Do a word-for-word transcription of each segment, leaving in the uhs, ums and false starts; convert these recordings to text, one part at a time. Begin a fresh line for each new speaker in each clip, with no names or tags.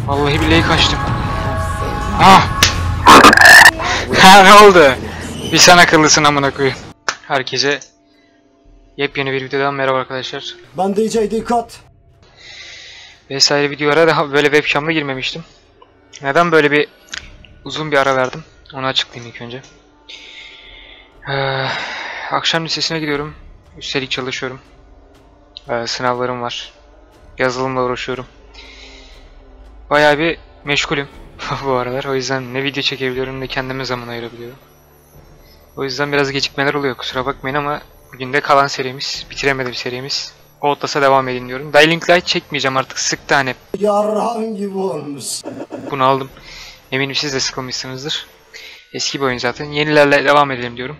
Vallahi billahi kaçtım. Ah! Ha, ne oldu? Bir sen akıllısın amına koyayım. Herkese yepyeni bir videodan merhaba arkadaşlar.
Ben D J dikkat.
Vesaire videolara daha böyle webcam'la girmemiştim. Neden böyle bir uzun bir ara verdim? Onu açıklayayım ilk önce. Ee, akşam lisesine gidiyorum. Üstelik çalışıyorum. Ee, sınavlarım var. Yazılımla uğraşıyorum. Bayağı bir meşgulüm bu aralar. O yüzden ne video çekebiliyorum ne kendime zaman ayırabiliyorum. O yüzden biraz gecikmeler oluyor. Kusura bakmayın ama bugün de kalan serimiz, bitiremedim serimiz. Outlast'a devam edin diyorum. Dying Light çekmeyeceğim artık. Sıktı hani.
Yarhan gibi olmuş.
Bunu aldım. Eminim siz de sıkılmışsınızdır. Eski bir oyun zaten. Yenilerle devam edelim diyorum.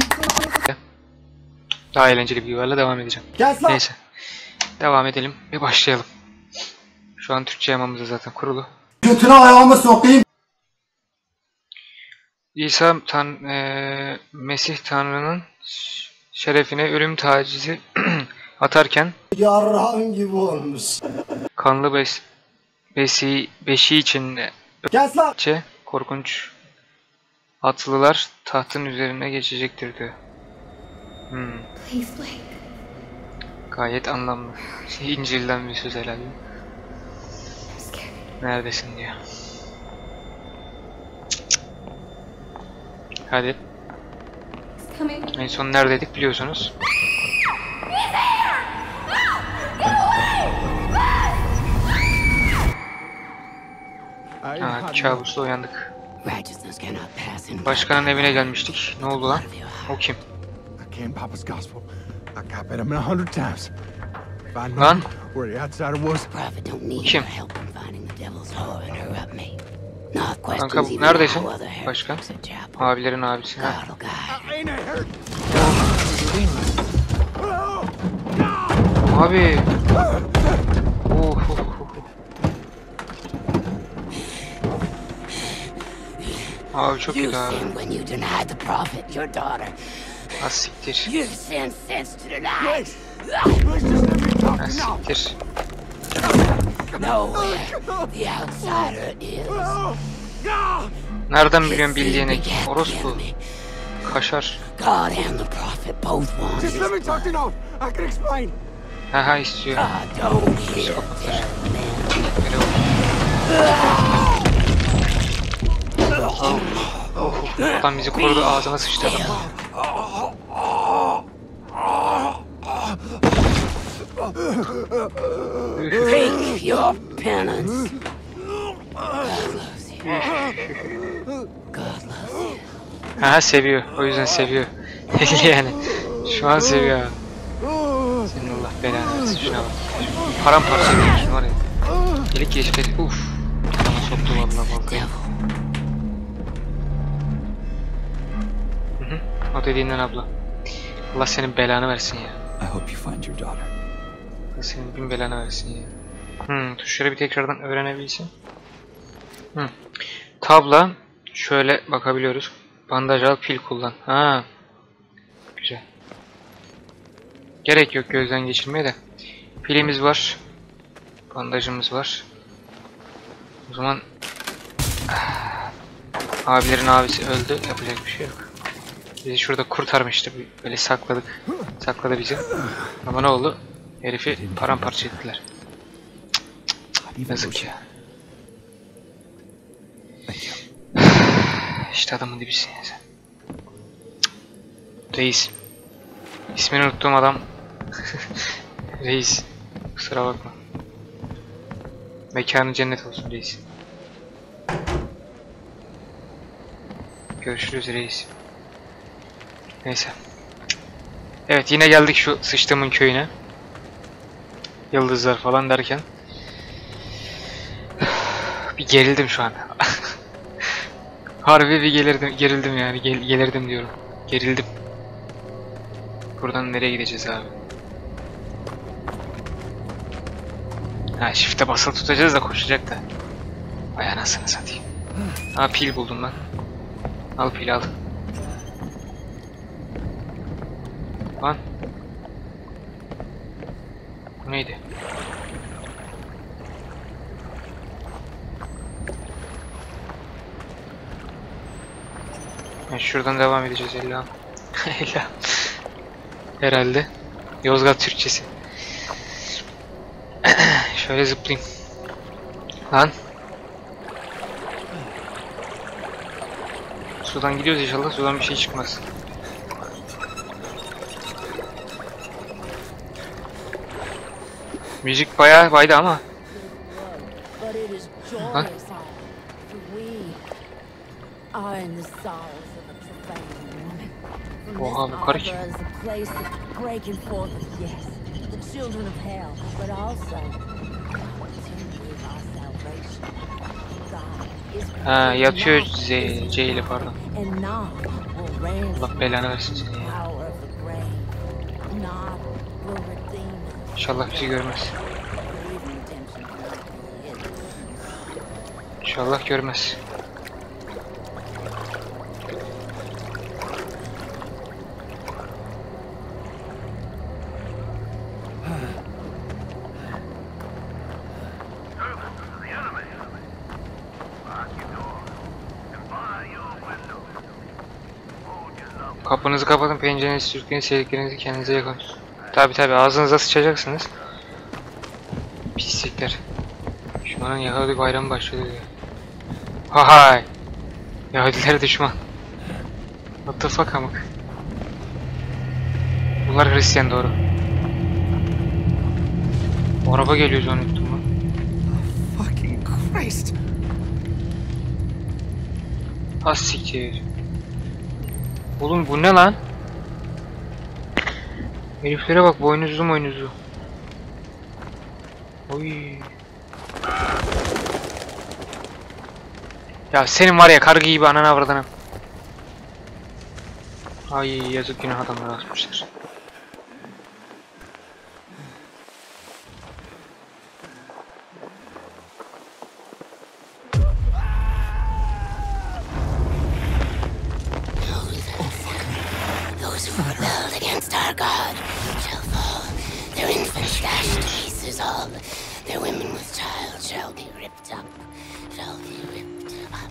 Daha eğlenceli videolarla devam edeceğim. Neyse. Devam edelim ve başlayalım. Şu an Türkçe yamamız da zaten kurulu.
Götüne ayağımı sokayım.
İsa Tan e, Mesih Tanrı'nın şerefine ölüm tacizi atarken
Yarhan gibi olmuş.
kanlı bes besi beşi için
Kes lan.
Çe, korkunç atlılar tahtın üzerine geçecektir diyor. Hmm. Gayet anlamlı. İncil'den bir söz herhalde. Neredesin diyor. Hadi. En son neredeydik biliyorsunuz. Ha, kabusla uyandık. Başkanın evine gelmiştik. Ne oldu lan? O kim? Lan? Kim? Kanka neredesin? Başkan? Abilerin abisi. Ha. Abi. Oh, oh, oh. Abi çok kötü abi. Ha siktir. Ha siktir. Nereden biliyorsun bildiğini? Orospu. Kaşar. Ha ha istiyor. Psikopatlar. Oh, oh, adam bizi korudu, ağzına sıçtı adam.
Take your penance.
Ha seviyor, o yüzden seviyor. Yani şu an seviyor. Senin Allah belanı versin, şuna bak. Paramparça ediyorsun var ya. Delik geçmedi. Uff. Ama soktu vallahi baltayı. Hı hı. O dediğinden abla. Allah senin belanı versin ya. Allah senin bin belanı versin ya. Hmm, tuşları bir tekrardan öğrenebilsin. Hmm. Tabla. Şöyle bakabiliyoruz. Bandaj al, pil kullan. Ha. Güzel. Gerek yok gözden geçirmeye de. Pilimiz var. Bandajımız var. O zaman abilerin abisi öldü. Yapacak bir şey yok. Bizi şurada kurtarmıştı. Böyle sakladık. Sakladı bizi. Ama ne oldu? Herifi paramparça ettiler. Yazık ya. İşte adamın dibisin ya sen. Reis. İsmini unuttuğum adam. Reis. Kusura bakma. Mekanı cennet olsun reis. Görüşürüz reis. Neyse. Evet yine geldik şu sıçtığımın köyüne. Yıldızlar falan derken. Bir gerildim şu an. Harbi bir gelirdim, gerildim yani. Gel, gelirdim diyorum. Gerildim. Buradan nereye gideceğiz abi? Ha shift'e basılı tutacağız da koşacak da. Vay anasını satayım. Ha pil buldum ben. Al pil al. Lan. Bu neydi? Yani şuradan devam edeceğiz illa. İlla. Herhalde. Yozgat Türkçesi. Şöyle zıplayayım. Lan. Sudan gidiyoruz inşallah. Sudan bir şey çıkmaz. Müzik bayağı baydı ama. Lan. Oha bu karı kim? Ha yatıyor C, C ile pardon. Allah belanı versin seni ya. İnşallah bizi görmez. İnşallah görmez. Kapınızı kapatın, pencerenizi sürükleyin, sevdiklerinizi kendinize yakın. Tabi tabi ağzınıza sıçacaksınız. Pislikler. Düşmanın Yahudi bayramı başladı diyor. Hahay. Yahudiler düşman. What the fuck amık. Bunlar Hristiyan doğru. O araba geliyor zannettim lan.
Fucking Christ.
Az siktir. Oğlum bu ne lan? Heriflere bak, boynuzlu boynuzlu. Oy. Ya senin var ya kargı gibi ananı avradını. Ay yazık, günah adamları atmışlar.
Those who rebelled against our God shall fall. Their infants dashed to pieces all. Their women with child shall be ripped up. Shall be ripped up.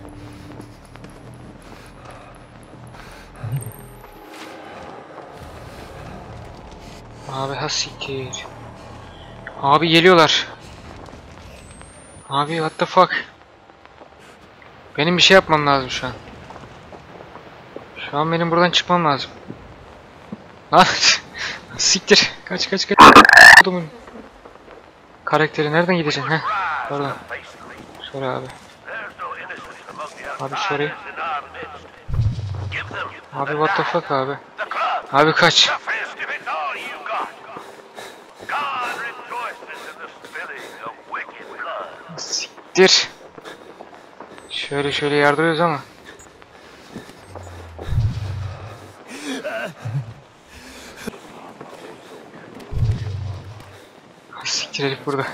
Abi hasiktir. Abi geliyorlar. Abi what the fuck. Benim bir şey yapmam lazım şu an. Şu an benim buradan çıkmam lazım. Lan siktir. Kaç kaç kaç. Adamın karakteri nereden gideceksin ha? Pardon. Şöyle abi. Abi şurayı. Abi what the fuck abi. Abi kaç. Siktir. Şöyle şöyle yardırıyoruz ama. Siktir herif burada.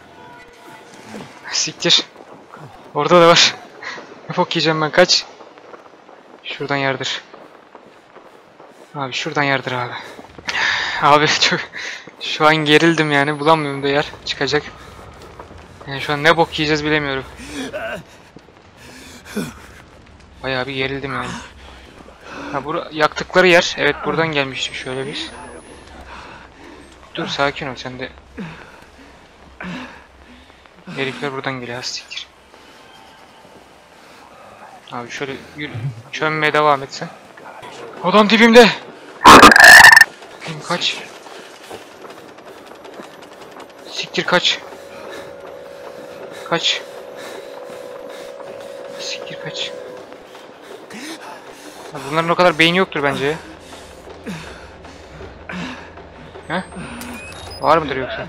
Siktir. Orada da var. Ne bok yiyeceğim ben, kaç. Şuradan yardır. Abi şuradan yardır abi. Abi çok şu an gerildim yani, bulamıyorum da yer çıkacak. Yani şu an ne bok yiyeceğiz bilemiyorum. Bayağı bir gerildim yani. Ha bura yaktıkları yer. Evet buradan gelmiştik şöyle biz. Dur sakin ol sen de. Herifler buradan geliyor, siktir. Abi şöyle yürü, çönmeye devam etsen. Adam dibimde. Kaç. Siktir kaç. Kaç. Siktir kaç. Ya bunların o kadar beyni yoktur bence. He? Var mıdır yoksa?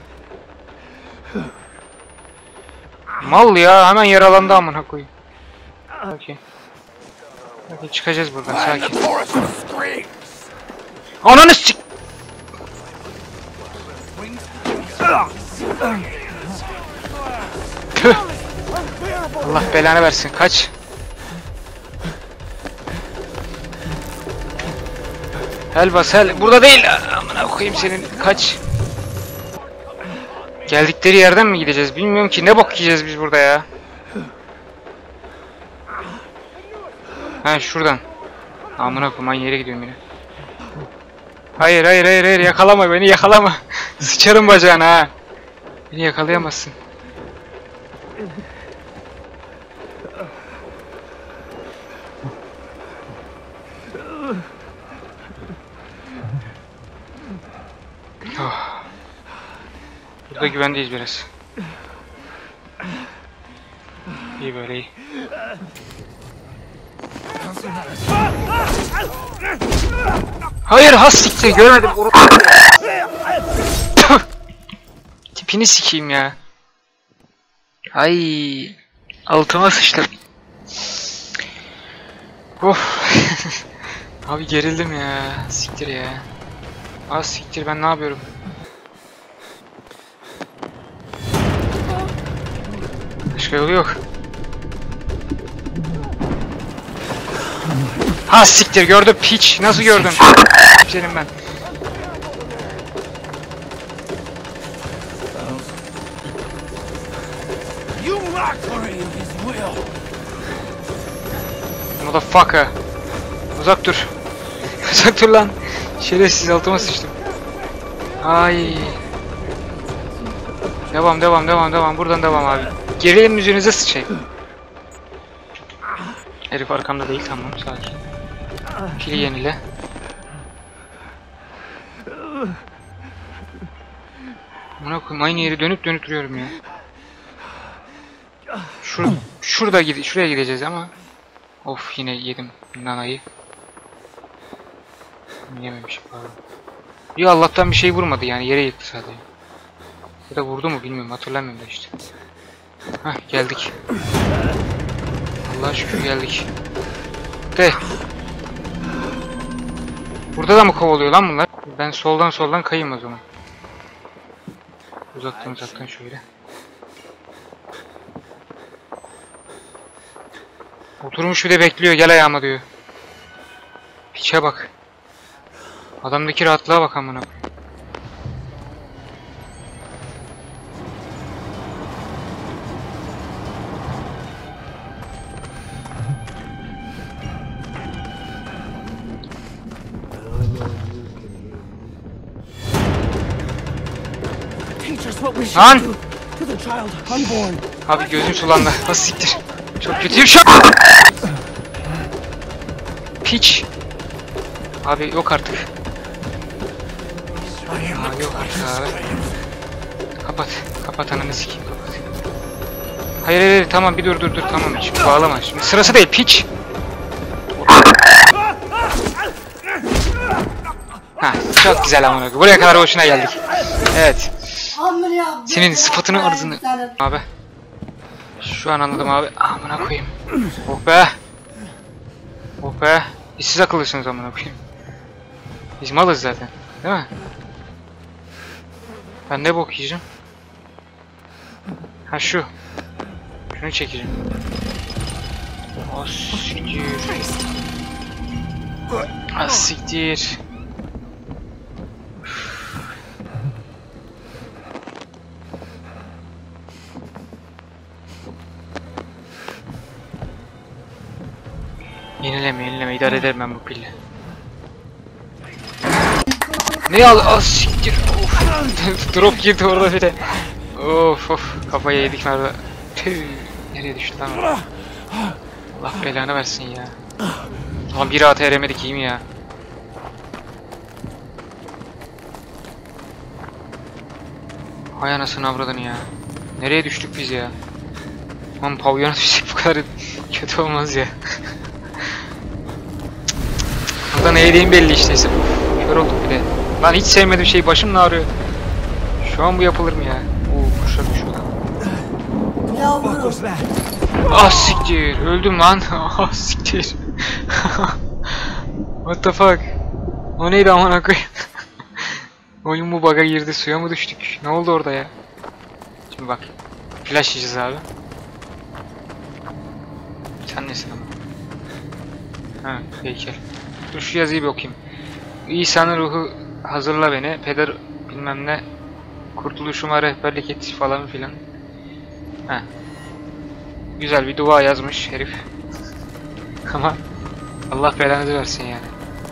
Mal ya, hemen yaralandı amına koyayım. Okey. Okey çıkacağız buradan, sakin. Ananı sik. Tüh. Allah belanı versin, kaç. Hel bas hel, burada değil. Amına koyayım senin, kaç. Geldikleri yerden mi gideceğiz bilmiyorum ki, ne bok yiyeceğiz biz burada ya. Ha şuradan. Amına koyayım aynı yere gidiyorum yine. Hayır hayır hayır hayır yakalama beni yakalama. Sıçarım bacağına ha. Beni yakalayamazsın. Oh. Burada güvendeyiz biraz. İyi böyle iyi. Hayır has siktir görmedim. Tipini sikeyim ya. Ay altıma sıçtım. Of. Abi gerildim ya. Siktir ya. Az siktir ben ne yapıyorum? Başka yolu yok. Ha siktir gördüm piç. Nasıl gördün? Senin ben. Motherfucker. Uzak dur. Uzak dur lan. Şerefsiz altıma sıçtım. Ay. Devam devam devam devam. Buradan devam abi. Gerilim yüzünüze sıçayım. Herif arkamda değil tamam sakin. Pili yenile. Buna koyayım aynı yeri dönüp dönüp duruyorum ya. Şur şurada gide şuraya gideceğiz ama. Of yine yedim nanayı. Yememişim pardon. Ya Allah'tan bir şey vurmadı yani yere yıktı sadece. Ya da vurdu mu bilmiyorum hatırlamıyorum da işte. Hah geldik. Allah'a şükür geldik. De. Burada da mı kovalıyor lan bunlar? Ben soldan soldan kayayım o zaman. Uzaktan uzaktan şöyle. Oturmuş bir de bekliyor gel ayağıma diyor. Piçe bak. Adamdaki rahatlığa bak amına koyayım. Lan! Abi gözüm sulandı. Nasıl siktir? Çok kötüyüm şu an. Piç. Abi yok artık. Abi yok artık abi. Kapat. Kapat ananı sikeyim kapat. Hayır hayır tamam bir dur dur dur tamam şimdi bağlama şimdi sırası değil piç. Ha çok güzel amına koyayım. Buraya kadar hoşuna geldik. Evet. Senin sıfatını arzını abi. Şu an anladım abi. Amına koyayım. Oh be. Oh be. Biz siz akıllısınız amına koyayım. Biz malız zaten. Değil mi? Ben ne bok yiyeceğim? Ha şu. Şunu çekeceğim. Oh siktir. Ah siktir. Yenileme yenileme idare ederim ben bu pille. Ne al az siktir. Of. Drop girdi orada bir de. Of of kafayı yedik nerede. Tüh. Nereye düştü lan o? Allah belanı versin ya. Lan bir rahat eremedik iyi mi ya? Hay anasını avradını ya. Nereye düştük biz ya? Lan pavyona düştük bu kadar kötü olmaz ya. Burada ne yediğim belli işte. Kör olduk bir de. Lan hiç sevmediğim şey başım ağrıyor. Şu an bu yapılır mı ya? Oo kuşa düşüyor lan. Ah siktir. Öldüm lan. Ah siktir. What the fuck? O neydi amına koyayım? Oyun bu bug'a girdi. Suya mı düştük? Ne oldu orada ya? Şimdi bak. Flash yiyeceğiz abi. Sen nesin ama? Ha heykel. Dur şu yazıyı bir okuyayım. İsa'nın ruhu hazırla beni. Peder bilmem ne. Kurtuluşuma rehberlik et falan filan. Ha. Güzel bir dua yazmış herif. Ama Allah belanızı versin yani.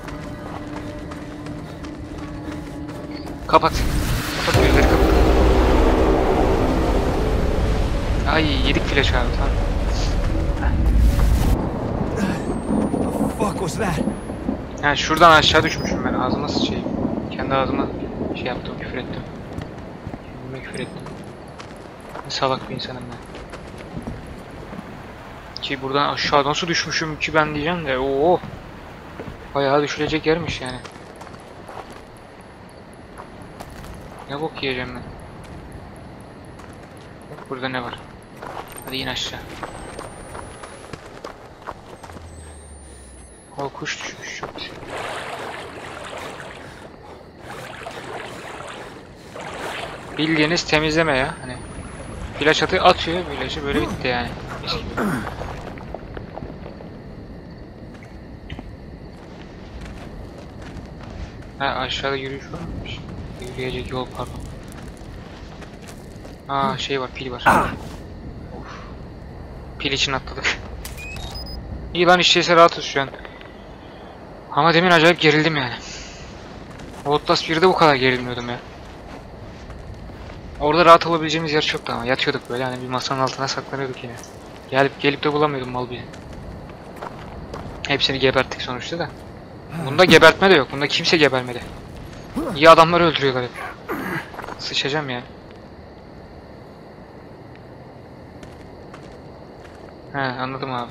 Kapat. Kapat gözleri kapat. Ay yedik flash abi tamam.
Fuck was that?
Yani şuradan aşağı düşmüşüm ben ağzıma sıçayım. Kendi ağzıma şey yaptım, küfür ettim. Kendime küfür ettim. Ne salak bir insanım ben. Ki buradan aşağı nasıl düşmüşüm ki ben diyeceğim de ooo. Bayağı düşülecek yermiş yani. Ne bok yiyeceğim ben. Bak burada ne var. Hadi in aşağı. O kuş düşmüş çok güzel. Bildiğiniz temizleme ya hani. Flash atı atıyor flash'ı böyle bitti yani. Mis gibi. Ha aşağıda yürüyüş var mıymış? Yürüyecek yol pardon. Aa şey var pil var. Of. Pil için atladık. İyi lan işteyse rahatız şu an. Ama demin acayip gerildim yani. Outlast birde bu kadar gerilmiyordum ya. Orada rahat olabileceğimiz yer çoktu ama yatıyorduk böyle hani bir masanın altına saklanıyorduk yine. Gelip gelip de bulamıyordum mal bile. Hepsini geberttik sonuçta da. Bunda gebertme de yok. Bunda kimse gebermedi. İyi adamları öldürüyorlar hep. Sıçacağım ya. He anladım abi.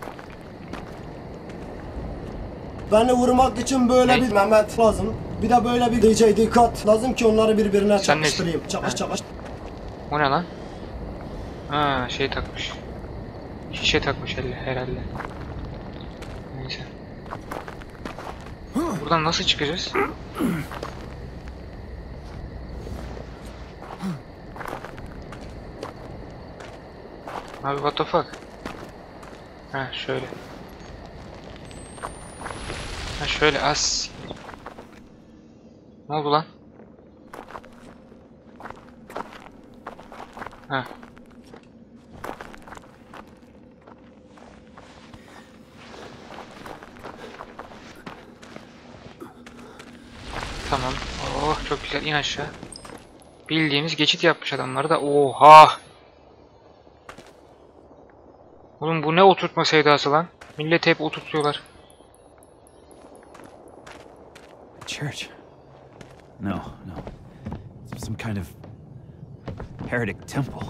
Beni vurmak için böyle
Ne?
bir Mehmet lazım. Bir de böyle bir D J dikkat lazım ki onları birbirine
Sen
çakıştırayım.
nesin?
Çakış
Ha.
çakış.
O ne lan? Ha şey takmış. Şişe takmış elle herhalde. Neyse. Buradan nasıl çıkacağız? Abi what the fuck? Ha şöyle. Ha şöyle az. Ne oldu lan? Ha. Tamam. Oh çok güzel in aşağı. Bildiğimiz geçit yapmış adamlar da. Oha. Oğlum bu ne oturtma sevdası lan? Millet hep oturtuyorlar.
Church? No, no. Some kind of heretic temple.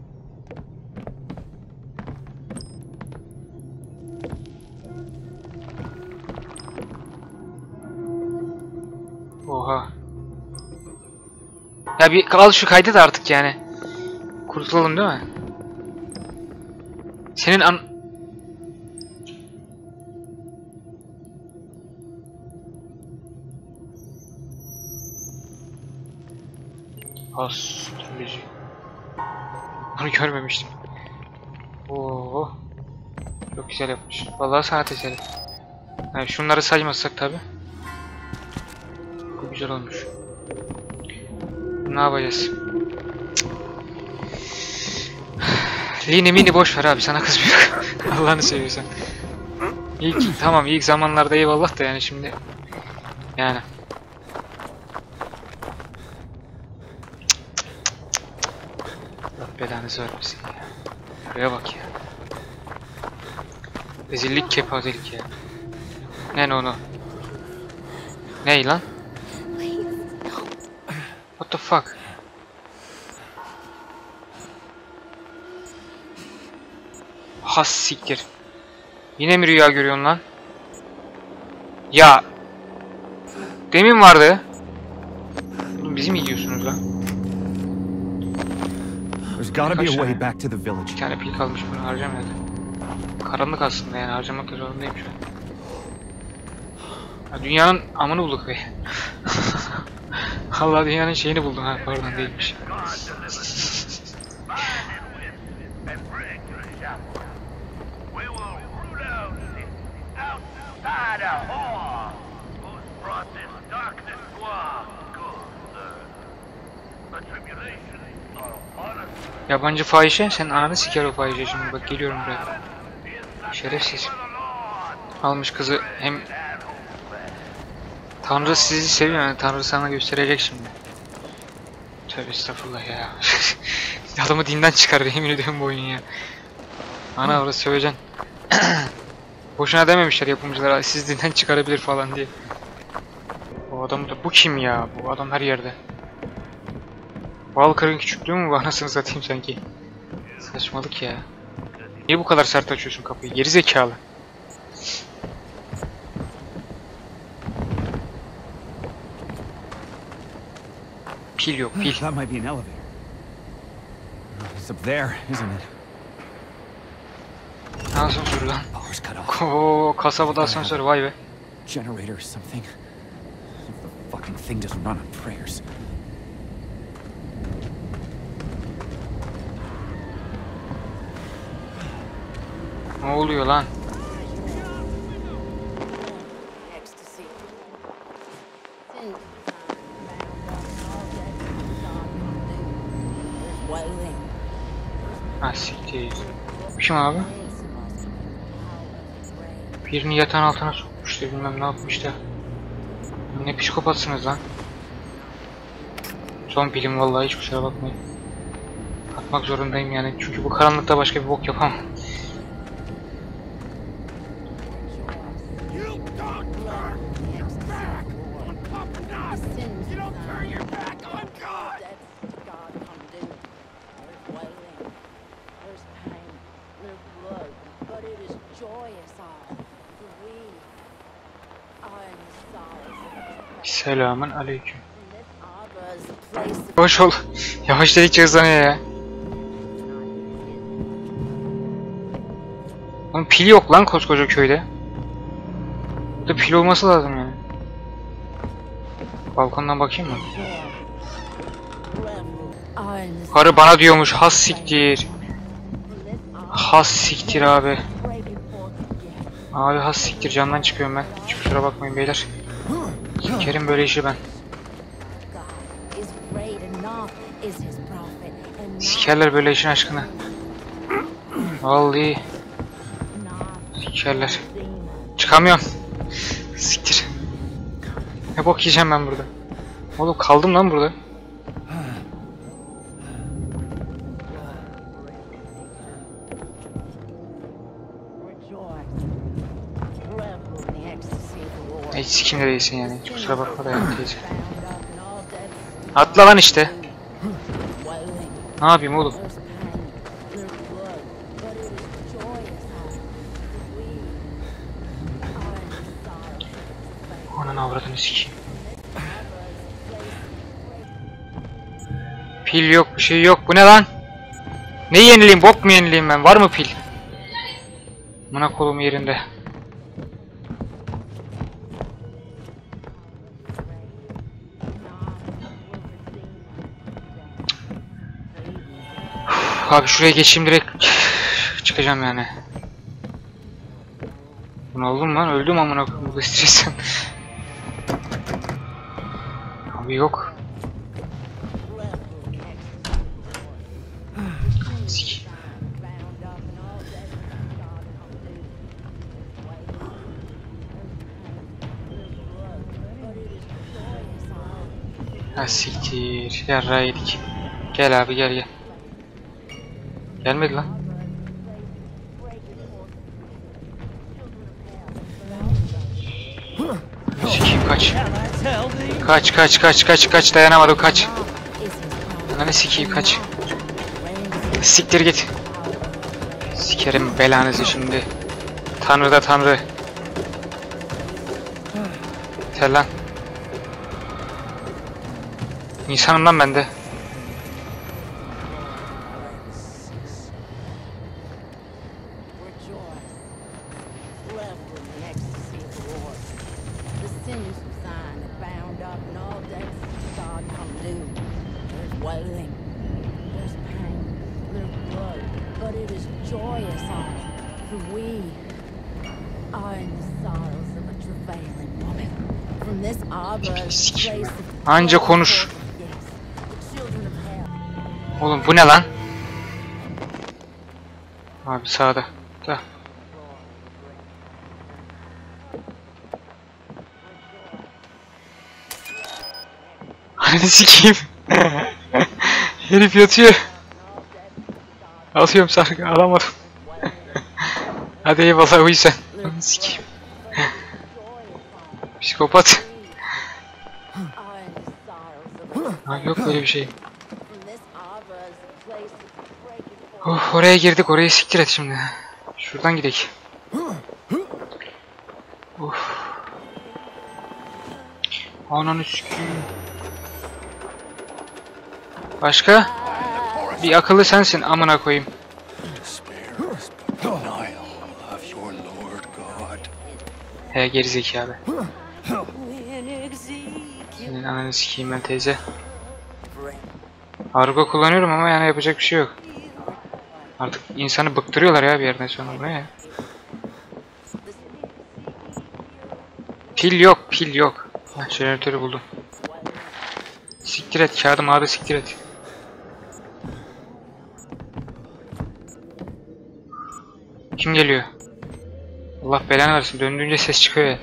Oha. Ya bir al şu kaydı da artık yani. Kurtulalım değil mi? Senin an... Astroloji. Bunu görmemiştim. Oo. Çok güzel yapmış. Vallahi sanat eseri. Yani şunları saymazsak tabi. Bu güzel olmuş. Ne yapacağız? Lini mini boş ver abi sana kızmıyorum. Allah'ını seviyorsan. İlk tamam ilk zamanlarda eyvallah da yani şimdi yani. Allah belanızı vermesin ya. Buraya bak ya. Rezillik kepazelik ya. Ne onu? Ney lan? What the fuck? Has siktir. Yine mi rüya görüyorsun lan? Ya. Demin vardı. Oğlum bizi mi gidiyorsunuz lan?
There's gotta be a
Kaç
way
tane?
back to the village.
Bir tane pil kalmış bunu harcamayalım. Karanlık aslında yani harcamak da zorundayım şu an. Ya dünyanın amını bulduk be. Allah dünyanın şeyini buldum ha pardon değilmiş. Yabancı fahişe sen ananı siker o fahişe şimdi bak geliyorum buraya. Şerefsiz. Almış kızı hem Tanrı sizi seviyor yani Tanrı sana gösterecek şimdi. Tövbe estağfurullah ya. Adamı dinden çıkardı yemin ediyorum bu oyun ya. Ana orası söyleyeceksin. Boşuna dememişler yapımcılar siz dinden çıkarabilir falan diye. Bu adam da bu kim ya? Bu adam her yerde. Walker'ın küçüklüğü mü bu anasını satayım sanki. Saçmalık ya. Niye bu kadar sert açıyorsun kapıyı? Geri zekalı. Pil yok pil.
That might be an elevator. It's up there, isn't it?
Asansör lan.
Power's cut off.
Oo, kasabada asansör vay be.
Generator or something. If the fucking thing doesn't run on prayers.
Ne oluyor lan?
Ecstasy. Wailing.
Ha siktir. Kim abi? Birini yatağın altına sokmuştu bilmem ne yapmıştı. Ne psikopatsınız lan. Son pilim vallahi hiç kusura bakmayın. Atmak zorundayım yani çünkü bu karanlıkta başka bir bok yapamam. Selamun aleyküm. Hoş ol. Yavaş dedikçe hızlanıyor ya. Oğlum pil yok lan koskoca köyde. Burada pil olması lazım yani. Balkondan bakayım mı? Karı bana diyormuş has siktir. Has siktir abi. Abi has siktir candan çıkıyorum ben. Hiç kusura bakmayın beyler. Sikerim böyle işi ben. Sikerler böyle işin aşkına. Vallahi. Sikerler. Çıkamıyorum. Siktir. Ne bok yiyeceğim ben burada. Oğlum kaldım lan burada. Hiç sikimde değilsin yani. Hiç kusura bakma da yani teyze. Atla lan işte. Ne yapayım oğlum? Ananı avradını sikeyim. Pil yok, bir şey yok. Bu ne lan? Ne yenileyim? Bok mu yenileyim ben? Var mı pil? Amına kolum yerinde. Abi şuraya geçeyim direkt çıkacağım yani. Ne oldu mu lan? Öldüm amına koyayım bu stresten. Abi yok. Sik. Ha siktir. Yarrağı yedik. Gel abi gel gel. Gelmedi lan. Sikeyim kaç. Kaç kaç kaç kaç kaç dayanamadım kaç. Lan sikeyim kaç. Siktir git. Sikerim belanızı şimdi. Tanrı da tanrı. Yeter lan. İnsanım lan ben de. Anca konuş. Oğlum bu ne lan? Abi sağda. Da. Ananı sikeyim. Herif yatıyor. Alıyorum sargı, alamadım. Hadi eyvallah, uyu sen. Ananı sikeyim. Psikopat. Ha, yok böyle bir şey. Oh, oraya girdik, orayı siktir et şimdi. Şuradan gidelim. Of. Ananı sikeyim. Başka? Bir akıllı sensin, amına koyayım. He, gerizekalı. Senin ananı sikeyim ben teyze. Argo kullanıyorum ama yani yapacak bir şey yok. Artık insanı bıktırıyorlar ya bir yerden sonra, ne ya? Pil yok, pil yok. Heh, jeneratörü buldum. Siktir et, kağıdı mağda siktir et. Kim geliyor? Allah belanı versin, döndüğünce ses çıkıyor ya.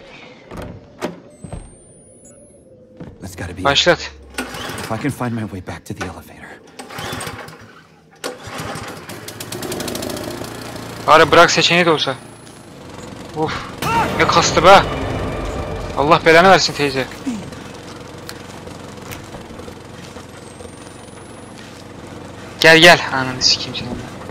Başlat.
If I can find my way back to the elevator.
Bari bırak seçeneği de olsa. Uf, ne kastı be. Allah belanı versin teyze. Gel gel, ananı sikeyim seni.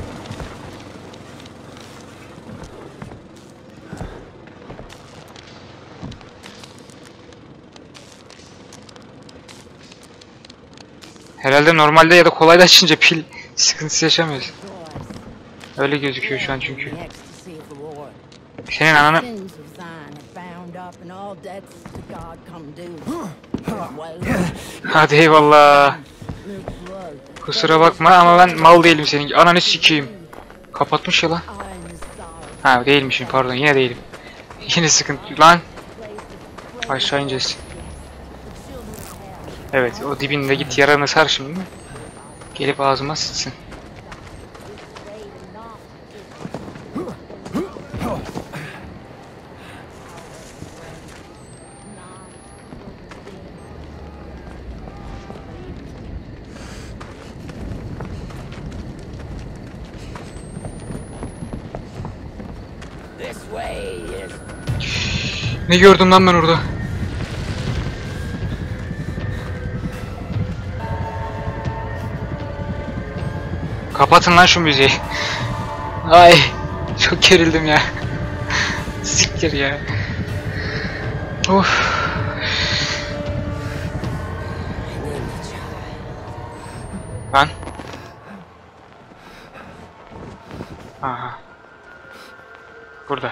Herhalde normalde ya da kolayda açınca pil sıkıntısı yaşamıyoruz. Öyle gözüküyor şu an çünkü. Senin ananı... Hadi eyvallah. Kusura bakma ama ben mal değilim senin. Ananı sikeyim. Kapatmış ya lan. Ha değilmişim, pardon, yine değilim. Yine sıkıntı lan. Aşağı ineceğiz. Evet, o dibinde git yaranı sar şimdi. Gelip ağzıma sıçsın. Ne gördüm lan ben orada? Kapatın lan şu müziği. Ay, çok gerildim ya. Siktir ya. Of. Lan. Aha. Burada.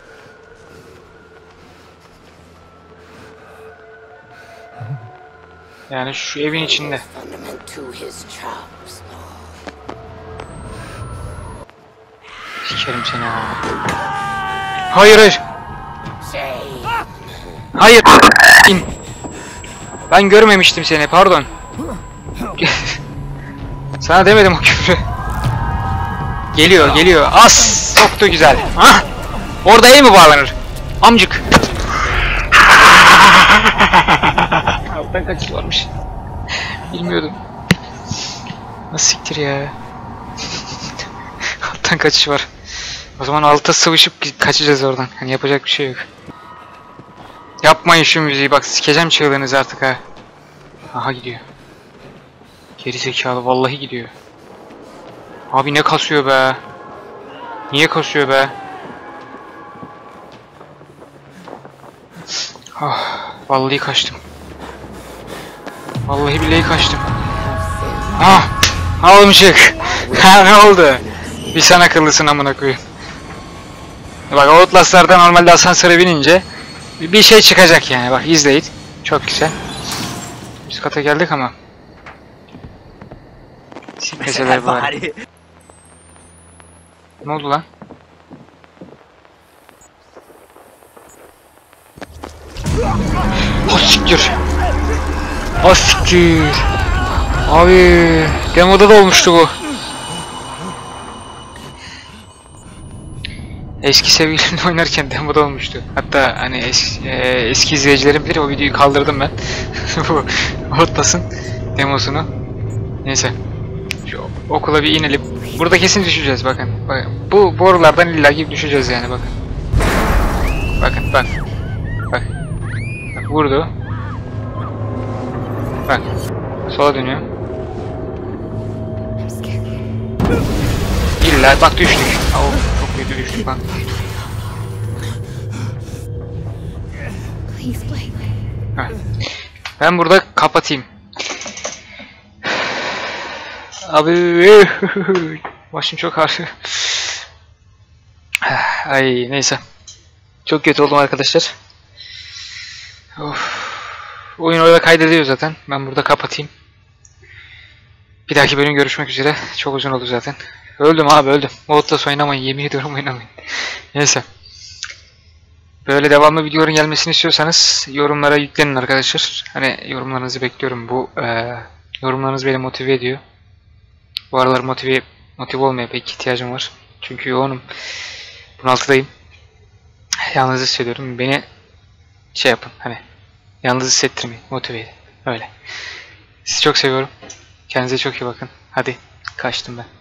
Yani şu evin içinde. Sikerim seni ha. Hayır hayır. Hayır. Ben görmemiştim seni, pardon. Sana demedim o küfrü. Geliyor geliyor. As soktu güzel. Ha? Orada el mi bağlanır? Amcık. Alttan kaçış varmış. Bilmiyordum. Nasıl siktir ya? Alttan kaçış var. O zaman alta sıvışıp kaçacağız oradan. Hani yapacak bir şey yok. Yapmayın şu müziği, bak sikeceğim çığlığınızı artık ha. Aha gidiyor. Geri zekalı, vallahi gidiyor. Abi ne kasıyor be? Niye kasıyor be? Ah, vallahi kaçtım. Vallahi billahi kaçtım. Ah, almışık. Ha, ne oldu? Bir sen akıllısın amına koyayım. Bak, Outlast'larda normalde asansöre binince bir şey çıkacak yani. Bak izleyin. Çok güzel. Üst kata geldik ama. Silkeseler bari. Ne oldu lan? Oh siktir. Oh siktir. Abi demoda da olmuştu bu. Eski sevgilimle oynarken demoda olmuştu. Hatta hani es, e, eski izleyicilerim bilir, o videoyu kaldırdım ben. Bu Outlast'ın demosunu. Neyse. Şu okula bir inelim. Burada kesin düşeceğiz bakın. Bakın. Bu borulardan illaki düşeceğiz yani bakın. Bakın bak. Bak. Bak vurdu. Bak. Sola dönüyor. İlla bak düştük. Oh, çok kötü düştük lan. Heh. Ben burada kapatayım. Abi başım çok ağrıyor. Ay neyse. Çok kötü oldum arkadaşlar. Of. Oyun orada kaydediyor zaten. Ben burada kapatayım. Bir dahaki bölüm görüşmek üzere. Çok uzun oldu zaten. Öldüm abi öldüm. Outlast oynamayın. Yemin ediyorum oynamayın. Neyse. Böyle devamlı videoların gelmesini istiyorsanız yorumlara yüklenin arkadaşlar. Hani yorumlarınızı bekliyorum. Bu e, yorumlarınız beni motive ediyor. Bu aralar motive, motive olmaya pek ihtiyacım var. Çünkü yoğunum. bunaltıdayım. Yalnız hissediyorum. Beni şey yapın hani yalnız hissettirmeyin. Motive edin. Öyle. Sizi çok seviyorum. Kendinize çok iyi bakın. Hadi kaçtım ben.